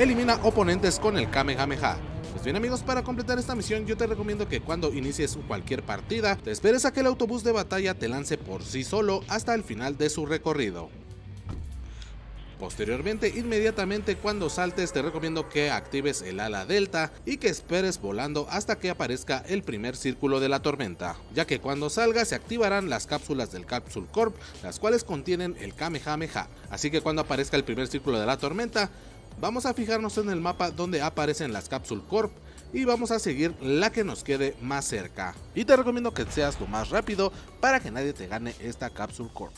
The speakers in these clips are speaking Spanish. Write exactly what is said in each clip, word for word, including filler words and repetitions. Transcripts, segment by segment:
Elimina oponentes con el Kamehameha. Pues bien amigos, para completar esta misión yo te recomiendo que cuando inicies cualquier partida, te esperes a que el autobús de batalla te lance por sí solo hasta el final de su recorrido. Posteriormente, inmediatamente cuando saltes, te recomiendo que actives el ala delta y que esperes volando hasta que aparezca el primer círculo de la tormenta, ya que cuando salga se activarán las cápsulas del Capsule Corp, las cuales contienen el Kamehameha. Así que cuando aparezca el primer círculo de la tormenta, vamos a fijarnos en el mapa donde aparecen las Capsule Corp y vamos a seguir la que nos quede más cerca. Y te recomiendo que seas lo más rápido para que nadie te gane esta Capsule Corp.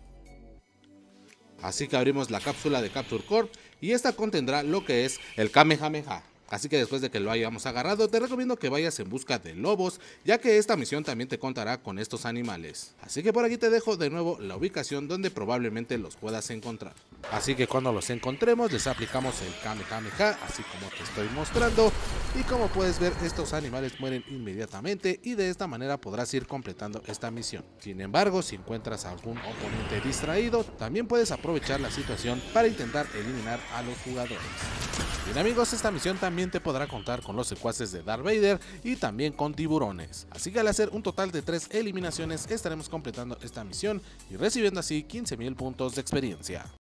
Así que abrimos la cápsula de Capsule Corp y esta contendrá lo que es el Kamehameha. Así que después de que lo hayamos agarrado, te recomiendo que vayas en busca de lobos, ya que esta misión también te contará con estos animales. Así que por aquí te dejo de nuevo la ubicación donde probablemente los puedas encontrar. Así que cuando los encontremos les aplicamos el Kamehameha, así como te estoy mostrando. Y como puedes ver, estos animales mueren inmediatamente y de esta manera podrás ir completando esta misión. Sin embargo, si encuentras algún oponente distraído, también puedes aprovechar la situación para intentar eliminar a los jugadores. Bien amigos, esta misión también te podrá contar con los secuaces de Darth Vader y también con tiburones. Así que al hacer un total de tres eliminaciones estaremos completando esta misión y recibiendo así quince mil puntos de experiencia.